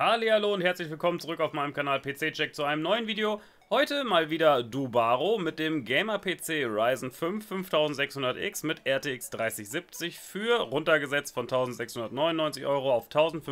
Hallihallo und herzlich willkommen zurück auf meinem Kanal PC-Check zu einem neuen Video. Heute mal wieder Dubaro mit dem Gamer-PC Ryzen 5 5600X mit RTX 3070 für runtergesetzt von 1699 Euro auf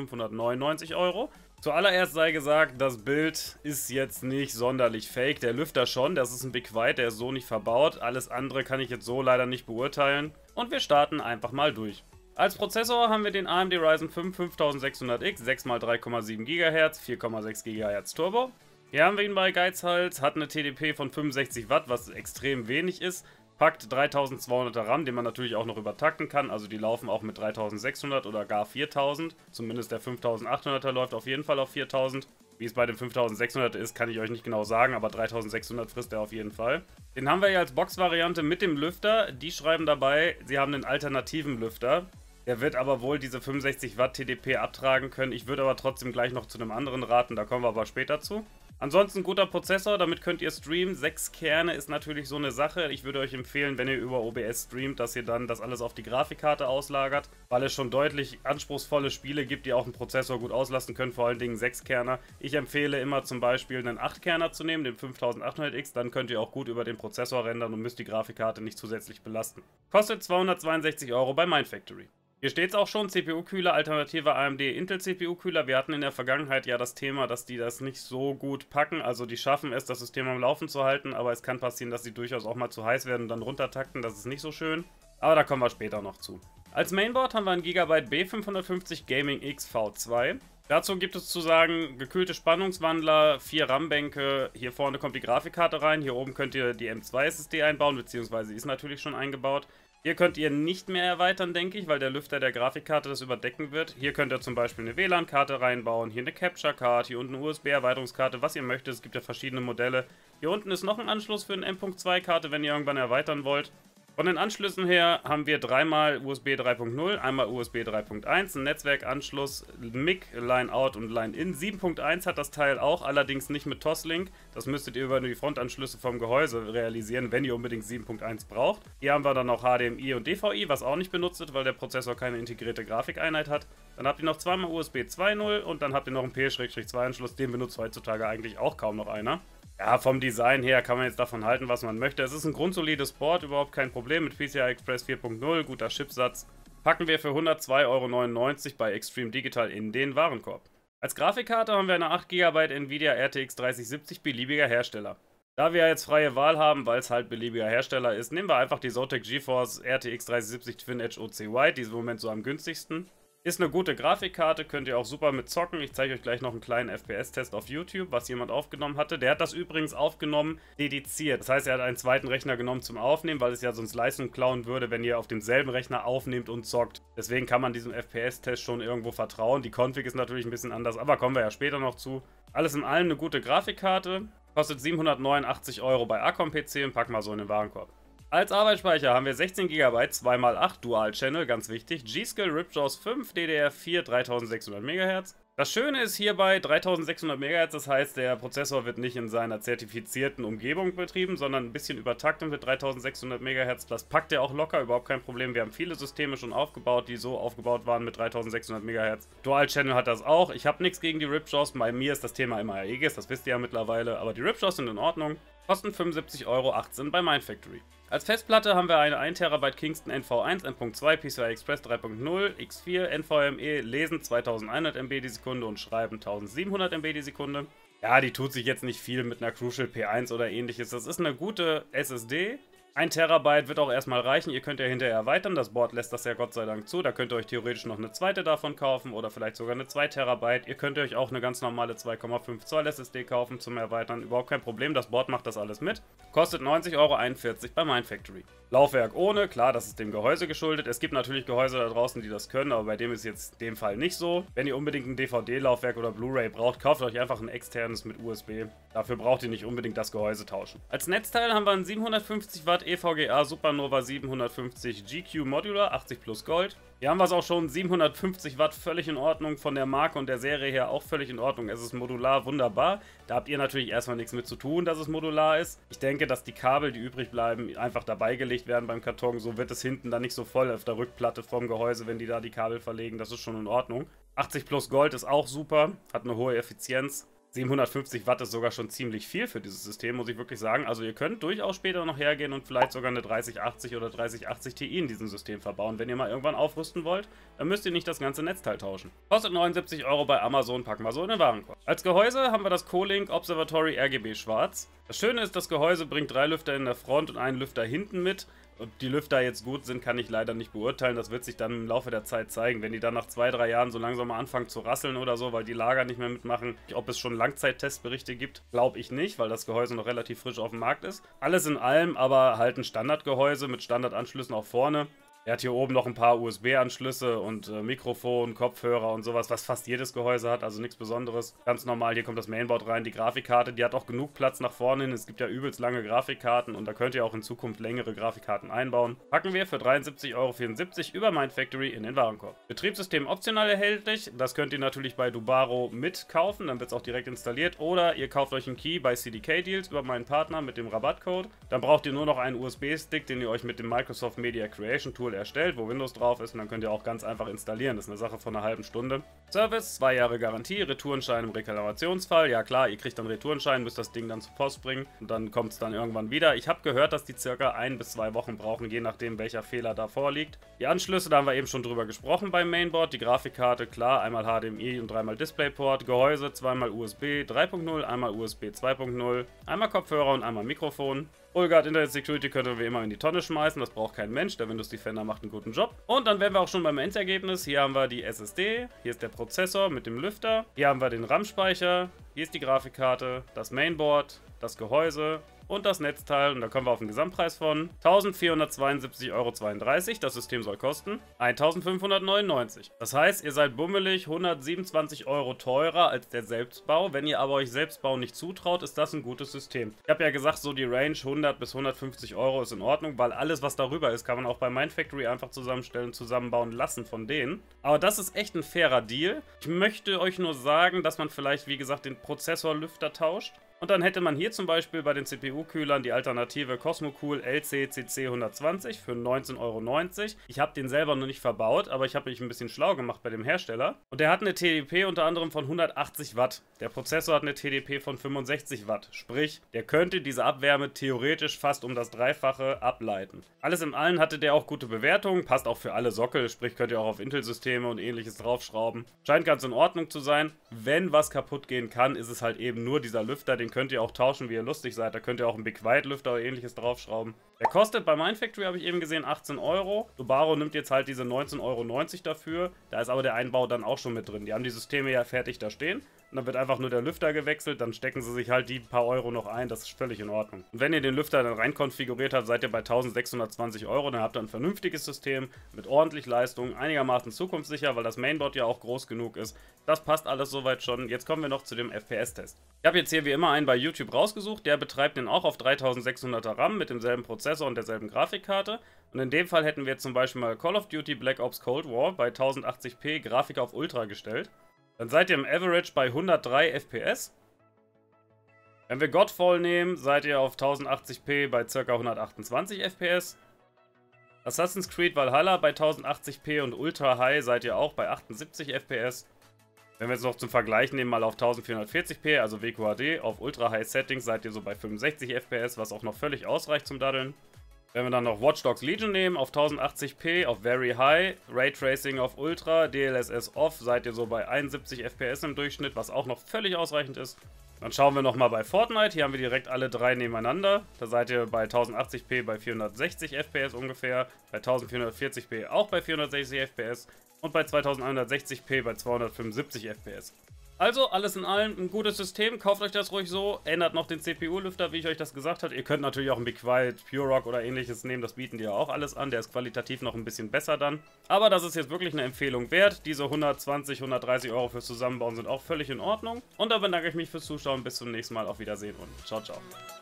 1599 Euro. Zuallererst sei gesagt, das Bild ist jetzt nicht sonderlich fake, der Lüfter schon, das ist ein Big White, der ist so nicht verbaut, alles andere kann ich jetzt so leider nicht beurteilen und wir starten einfach mal durch. Als Prozessor haben wir den AMD Ryzen 5 5600X, 6x3,7 GHz, 4,6 GHz Turbo. Hier haben wir ihn bei Geizhals, hat eine TDP von 65 Watt, was extrem wenig ist, packt 3200er RAM, den man natürlich auch noch übertakten kann, also die laufen auch mit 3600 oder gar 4000, zumindest der 5800er läuft auf jeden Fall auf 4000. Wie es bei dem 5600 ist, kann ich euch nicht genau sagen, aber 3600 frisst er auf jeden Fall. Den haben wir hier als Box-Variante mit dem Lüfter, die schreiben dabei, sie haben einen alternativen Lüfter. Der wird aber wohl diese 65 Watt TDP abtragen können. Ich würde aber trotzdem gleich noch zu einem anderen raten, da kommen wir aber später zu. Ansonsten guter Prozessor, damit könnt ihr streamen. 6 Kerne ist natürlich so eine Sache. Ich würde euch empfehlen, wenn ihr über OBS streamt, dass ihr dann das alles auf die Grafikkarte auslagert, weil es schon deutlich anspruchsvolle Spiele gibt, die auch einen Prozessor gut auslasten können, vor allen Dingen 6 Kerner. Ich empfehle immer zum Beispiel einen 8 Kerner zu nehmen, den 5800X, dann könnt ihr auch gut über den Prozessor rendern und müsst die Grafikkarte nicht zusätzlich belasten. Kostet 262 Euro bei Mindfactory. Hier steht es auch schon, CPU-Kühler, alternative AMD Intel CPU-Kühler. Wir hatten in der Vergangenheit ja das Thema, dass die das nicht so gut packen. Also die schaffen es, das System am Laufen zu halten, aber es kann passieren, dass sie durchaus auch mal zu heiß werden und dann runtertakten. Das ist nicht so schön. Aber da kommen wir später noch zu. Als Mainboard haben wir ein Gigabyte B550 Gaming X V2. Dazu gibt es zu sagen, gekühlte Spannungswandler, 4 RAM-Bänke. Hier vorne kommt die Grafikkarte rein. Hier oben könnt ihr die M2 SSD einbauen, beziehungsweise ist natürlich schon eingebaut. Hier könnt ihr nicht mehr erweitern, denke ich, weil der Lüfter der Grafikkarte das überdecken wird. Hier könnt ihr zum Beispiel eine WLAN-Karte reinbauen, hier eine Capture-Card, hier unten eine USB-Erweiterungskarte, was ihr möchtet. Es gibt ja verschiedene Modelle. Hier unten ist noch ein Anschluss für eine M.2-Karte, wenn ihr irgendwann erweitern wollt. Von den Anschlüssen her haben wir dreimal USB 3.0, einmal USB 3.1, einen Netzwerkanschluss, MIG, Line-Out und Line-In. 7.1 hat das Teil auch, allerdings nicht mit Toslink. Das müsstet ihr über die Frontanschlüsse vom Gehäuse realisieren, wenn ihr unbedingt 7.1 braucht. Hier haben wir dann noch HDMI und DVI, was auch nicht benutzt wird, weil der Prozessor keine integrierte Grafikeinheit hat. Dann habt ihr noch zweimal USB 2.0 und dann habt ihr noch einen P-2-Anschluss, den benutzt heutzutage eigentlich auch kaum noch einer. Ja, vom Design her kann man jetzt davon halten, was man möchte. Es ist ein grundsolides Board, überhaupt kein Problem mit PCI Express 4.0, guter Chipsatz. Packen wir für 102,99 Euro bei Extreme Digital in den Warenkorb. Als Grafikkarte haben wir eine 8 GB Nvidia RTX 3070 beliebiger Hersteller. Da wir jetzt freie Wahl haben, weil es halt beliebiger Hersteller ist, nehmen wir einfach die Zotac GeForce RTX 3070 Twin Edge OC White, die ist im Moment so am günstigsten. Ist eine gute Grafikkarte, könnt ihr auch super mit zocken. Ich zeige euch gleich noch einen kleinen FPS-Test auf YouTube, was jemand aufgenommen hatte. Der hat das übrigens aufgenommen, dediziert. Das heißt, er hat einen zweiten Rechner genommen zum Aufnehmen, weil es ja sonst Leistung klauen würde, wenn ihr auf demselben Rechner aufnehmt und zockt. Deswegen kann man diesem FPS-Test schon irgendwo vertrauen. Die Config ist natürlich ein bisschen anders, aber kommen wir ja später noch zu. Alles in allem eine gute Grafikkarte. Kostet 789 Euro bei Acom PC und packen wir so in den Warenkorb. Als Arbeitsspeicher haben wir 16 GB 2x8 Dual Channel, ganz wichtig, G-Skill Ripjaws 5 DDR4 3600 MHz. Das Schöne ist hierbei 3600 MHz, das heißt, der Prozessor wird nicht in seiner zertifizierten Umgebung betrieben, sondern ein bisschen übertaktet mit 3600 MHz. Das packt er auch locker, überhaupt kein Problem. Wir haben viele Systeme schon aufgebaut, die so aufgebaut waren mit 3600 MHz. Dual Channel hat das auch. Ich habe nichts gegen die Ripjaws, bei mir ist das Thema immer Aegis, das wisst ihr ja mittlerweile, aber die Ripjaws sind in Ordnung. Kosten 75,18 Euro bei Mindfactory. Als Festplatte haben wir eine 1 TB Kingston NV1, M.2, PCI Express 3.0, X4, NVMe, lesen 2100 MB die Sekunde und schreiben 1700 MB die Sekunde. Ja, die tut sich jetzt nicht viel mit einer Crucial P1 oder ähnliches. Das ist eine gute SSD. 1 Terabyte wird auch erstmal reichen, ihr könnt ja hinterher erweitern, das Board lässt das ja Gott sei Dank zu, da könnt ihr euch theoretisch noch eine zweite davon kaufen oder vielleicht sogar eine 2 Terabyte. Ihr könnt euch auch eine ganz normale 2,5 Zoll SSD kaufen zum Erweitern, überhaupt kein Problem, das Board macht das alles mit. Kostet 90,41 Euro bei Mindfactory. Laufwerk ohne, klar, das ist dem Gehäuse geschuldet. Es gibt natürlich Gehäuse da draußen, die das können, aber bei dem ist jetzt in dem Fall nicht so. Wenn ihr unbedingt ein DVD-Laufwerk oder Blu-ray braucht, kauft euch einfach ein externes mit USB. Dafür braucht ihr nicht unbedingt das Gehäuse tauschen. Als Netzteil haben wir einen 750 Watt EVGA Supernova 750 GQ Modular, 80 plus Gold. Hier haben wir es auch schon, 750 Watt, völlig in Ordnung, von der Marke und der Serie her auch völlig in Ordnung. Es ist modular, wunderbar. Da habt ihr natürlich erstmal nichts mit zu tun, dass es modular ist. Ich denke, dass die Kabel, die übrig bleiben, einfach dabei gelegt werden beim Karton. So wird es hinten dann nicht so voll auf der Rückplatte vom Gehäuse, wenn die da die Kabel verlegen. Das ist schon in Ordnung. 80 plus Gold ist auch super, hat eine hohe Effizienz. 750 Watt ist sogar schon ziemlich viel für dieses System, muss ich wirklich sagen. Also ihr könnt durchaus später noch hergehen und vielleicht sogar eine 3080 oder 3080 Ti in diesem System verbauen. Wenn ihr mal irgendwann aufrüsten wollt, dann müsst ihr nicht das ganze Netzteil tauschen. Kostet 79 € bei Amazon, packen wir so in den Warenkorb. Als Gehäuse haben wir das Co-Link Observatory RGB Schwarz. Das Schöne ist, das Gehäuse bringt 3 Lüfter in der Front und einen Lüfter hinten mit. Ob die Lüfter jetzt gut sind, kann ich leider nicht beurteilen. Das wird sich dann im Laufe der Zeit zeigen. Wenn die dann nach 2-3 Jahren so langsam mal anfangen zu rasseln oder so, weil die Lager nicht mehr mitmachen. Ob es schon Langzeittestberichte gibt, glaube ich nicht, weil das Gehäuse noch relativ frisch auf dem Markt ist. Alles in allem aber halt ein Standardgehäuse mit Standardanschlüssen auch vorne. Er hat hier oben noch ein paar USB-Anschlüsse und Mikrofon, Kopfhörer und sowas, was fast jedes Gehäuse hat, also nichts Besonderes. Ganz normal, hier kommt das Mainboard rein, die Grafikkarte, die hat auch genug Platz nach vorne hin. Es gibt ja übelst lange Grafikkarten und da könnt ihr auch in Zukunft längere Grafikkarten einbauen. Packen wir für 73,74 € über Mindfactory in den Warenkorb. Betriebssystem optional erhältlich, das könnt ihr natürlich bei Dubaro mitkaufen, dann wird es auch direkt installiert. Oder ihr kauft euch einen Key bei CDK Deals über meinen Partner mit dem Rabattcode. Dann braucht ihr nur noch einen USB-Stick, den ihr euch mit dem Microsoft Media Creation Tool erstellt, wo Windows drauf ist, und dann könnt ihr auch ganz einfach installieren. Das ist eine Sache von einer halben Stunde. Service, 2 Jahre Garantie, Retourenschein im Reklamationsfall. Ja klar, ihr kriegt dann Retourenschein, müsst das Ding dann zur Post bringen und dann kommt es dann irgendwann wieder. Ich habe gehört, dass die circa 1 bis 2 Wochen brauchen, je nachdem welcher Fehler da vorliegt. Die Anschlüsse, da haben wir eben schon drüber gesprochen beim Mainboard. Die Grafikkarte, klar, einmal HDMI und 3-mal DisplayPort. Gehäuse, 2-mal USB 3.0, einmal USB 2.0, einmal Kopfhörer und einmal Mikrofon. Olgard Internet Security könnten wir immer in die Tonne schmeißen, das braucht kein Mensch, der Windows Defender macht einen guten Job. Und dann wären wir auch schon beim Endergebnis. Hier haben wir die SSD, hier ist der Prozessor mit dem Lüfter, hier haben wir den RAM-Speicher, hier ist die Grafikkarte, das Mainboard, das Gehäuse und das Netzteil, und da kommen wir auf einen Gesamtpreis von 1.472,32 €. Das System soll kosten 1.599 €. Das heißt, ihr seid bummelig 127 € teurer als der Selbstbau. Wenn ihr aber euch Selbstbau nicht zutraut, ist das ein gutes System. Ich habe ja gesagt, so die Range 100 bis 150 € ist in Ordnung, weil alles, was darüber ist, kann man auch bei Mindfactory einfach zusammenstellen, zusammenbauen lassen von denen. Aber das ist echt ein fairer Deal. Ich möchte euch nur sagen, dass man vielleicht, wie gesagt, den Prozessorlüfter tauscht. Und dann hätte man hier zum Beispiel bei den CPU-Kühlern die Alternative Cosmocool LC-CC 120 für 19,90 €. Ich habe den selber noch nicht verbaut, aber ich habe mich ein bisschen schlau gemacht bei dem Hersteller. Und der hat eine TDP unter anderem von 180 Watt. Der Prozessor hat eine TDP von 65 Watt. Sprich, der könnte diese Abwärme theoretisch fast um das Dreifache ableiten. Alles in allem hatte der auch gute Bewertungen, passt auch für alle Sockel, sprich könnt ihr auch auf Intel-Systeme und ähnliches draufschrauben. Scheint ganz in Ordnung zu sein. Wenn was kaputt gehen kann, ist es halt eben nur dieser Lüfter, den könnt ihr auch tauschen, wie ihr lustig seid. Da könnt ihr auch einen Be Quiet Lüfter oder ähnliches draufschrauben. Der kostet bei Mindfactory, habe ich eben gesehen, 18 €. Dubaro nimmt jetzt halt diese 19,90 € dafür. Da ist aber der Einbau dann auch schon mit drin. Die haben die Systeme ja fertig da stehen. Und dann wird einfach nur der Lüfter gewechselt, dann stecken sie sich halt die paar Euro noch ein, das ist völlig in Ordnung. Und wenn ihr den Lüfter dann rein konfiguriert habt, seid ihr bei 1.620 €, dann habt ihr ein vernünftiges System mit ordentlich Leistung, einigermaßen zukunftssicher, weil das Mainboard ja auch groß genug ist. Das passt alles soweit schon. Jetzt kommen wir noch zu dem FPS-Test. Ich habe jetzt hier wie immer einen bei YouTube rausgesucht, der betreibt den auch auf 3600er RAM mit demselben Prozessor und derselben Grafikkarte. Und in dem Fall hätten wir zum Beispiel mal Call of Duty Black Ops Cold War bei 1080p Grafik auf Ultra gestellt. Dann seid ihr im Average bei 103 FPS. Wenn wir Godfall nehmen, seid ihr auf 1080p bei ca. 128 FPS. Assassin's Creed Valhalla bei 1080p und Ultra High seid ihr auch bei 78 FPS. Wenn wir jetzt noch zum Vergleich nehmen, mal auf 1440p, also WQHD, auf Ultra High Settings seid ihr so bei 65 FPS, was auch noch völlig ausreicht zum Daddeln. Wenn wir dann noch Watch Dogs Legion nehmen, auf 1080p, auf Very High, Raytracing auf Ultra, DLSS Off, seid ihr so bei 71 FPS im Durchschnitt, was auch noch völlig ausreichend ist. Dann schauen wir nochmal bei Fortnite, hier haben wir direkt alle drei nebeneinander. Da seid ihr bei 1080p bei 460 FPS ungefähr, bei 1440p auch bei 460 FPS und bei 2160p bei 275 FPS. Also, alles in allem ein gutes System, kauft euch das ruhig so, ändert noch den CPU-Lüfter, wie ich euch das gesagt habe. Ihr könnt natürlich auch einen Be Quiet, Pure Rock oder ähnliches nehmen, das bieten die ja auch alles an, der ist qualitativ noch ein bisschen besser dann. Aber das ist jetzt wirklich eine Empfehlung wert, diese 120, 130 € fürs Zusammenbauen sind auch völlig in Ordnung. Und da bedanke ich mich fürs Zuschauen, bis zum nächsten Mal, auf Wiedersehen und ciao, ciao.